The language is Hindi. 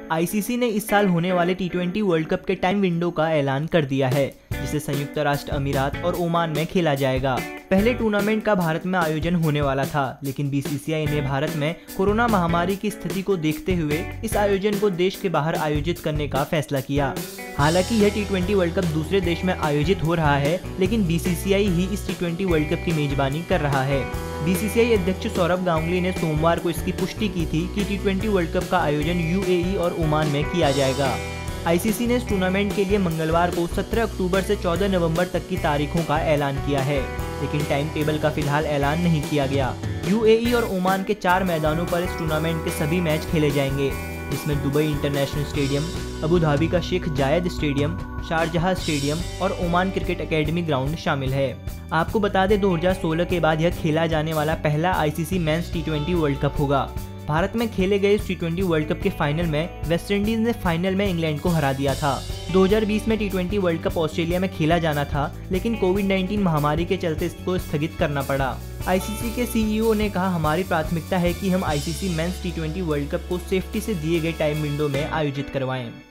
आईसीसी ने इस साल होने वाले टी20 वर्ल्ड कप के टाइम विंडो का ऐलान कर दिया है, जिसे संयुक्त राष्ट्र अमीरात और ओमान में खेला जाएगा। पहले टूर्नामेंट का भारत में आयोजन होने वाला था, लेकिन बीसीसीआई ने भारत में कोरोना महामारी की स्थिति को देखते हुए इस आयोजन को देश के बाहर आयोजित करने का फैसला किया। हालांकि यह टी20 वर्ल्ड कप दूसरे देश में आयोजित हो रहा है, लेकिन बीसीसीआई ही इस टी20 वर्ल्ड कप की मेजबानी कर रहा है। बीसीसीआई अध्यक्ष सौरभ गांगुली ने सोमवार को इसकी पुष्टि की थी कि टी20 वर्ल्ड कप का आयोजन यूएई और ओमान में किया जाएगा। आईसीसी ने इस टूर्नामेंट के लिए मंगलवार को 17 अक्टूबर से 14 नवंबर तक की तारीखों का ऐलान किया है, लेकिन टाइम टेबल का फिलहाल ऐलान नहीं किया गया। यूएई और ओमान के 4 मैदानों पर इस टूर्नामेंट के सभी मैच खेले जाएंगे, जिसमें Dubai international stadium, Abu Dhabi का Sheikh Zayed stadium, Sharjah stadium और ओमान क्रिकेट एकेडमी ग्राउंड शामिल है। आपको बता दें 2016 के बाद यह खेला जाने वाला पहला आईसीसी मेंस टी20 वर्ल्ड कप होगा। भारत में खेले गए इस टी20 वर्ल्ड कप के फाइनल में वेस्टइंडीज ने फाइनल में इंग्लैंड को हरा दिया था। 2020 में टी20 वर्ल्ड कप ऑस्ट्रेलिया में खेला जाना था, लेकिन कोविड-19 महामारी के चलते इसको स्थगित करना पड़ा। आईसीसी के सीईओ ने कहा, हमारी प्राथमिकता है कि हम आईसीसी मेंस टी20 वर्ल्ड कप को सेफ्टी से दिए गए टाइम विंडो में आयोजित करवाएं।